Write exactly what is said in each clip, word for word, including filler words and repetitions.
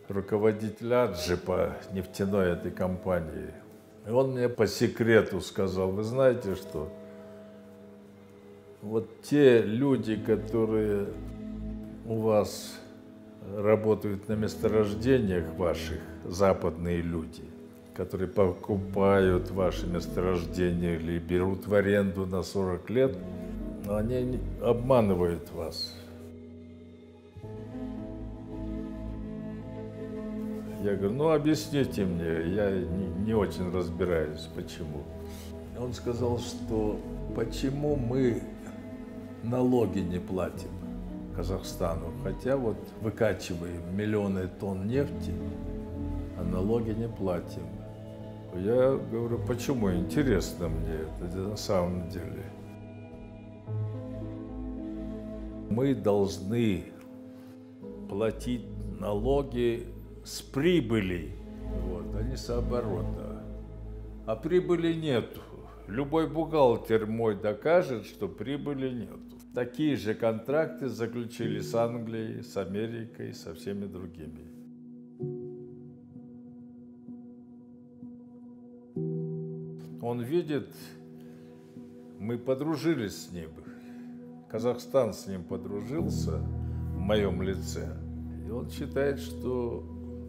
руководитель Аджипа, нефтяной этой компании. И он мне по секрету сказал: вы знаете что, вот те люди, которые у вас работают на месторождениях ваших, западные люди, которые покупают ваши месторождения или берут в аренду на сорок лет, они обманывают вас. Я говорю: ну объясните мне, я не, не очень разбираюсь, почему. Он сказал, что почему мы налоги не платим Казахстану, хотя вот выкачиваем миллионы тонн нефти, а налоги не платим. Я говорю: почему? Интересно мне это на самом деле. Мы должны платить налоги с прибыли, вот, а не с оборота. А прибыли нету. Любой бухгалтер мой докажет, что прибыли нету. Такие же контракты заключили с Англией, с Америкой, со всеми другими. Он видит, мы подружились с ним. Казахстан с ним подружился в моем лице. И он считает, что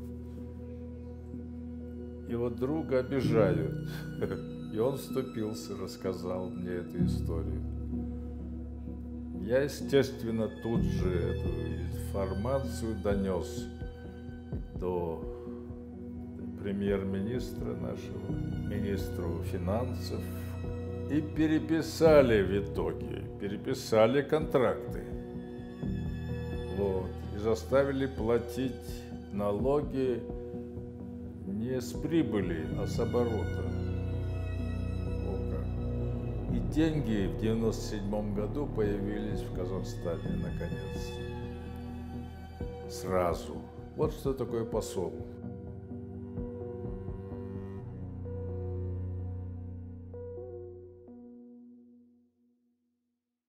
его друга обижают. И он вступился, рассказал мне эту историю. Я, естественно, тут же эту информацию донес до премьер-министра нашего, министру финансов. И переписали в итоге, переписали контракты. Вот. И заставили платить налоги не с прибыли, а с оборота. И деньги в девяносто седьмом году появились в Казахстане, наконец. Сразу. Вот что такое посол.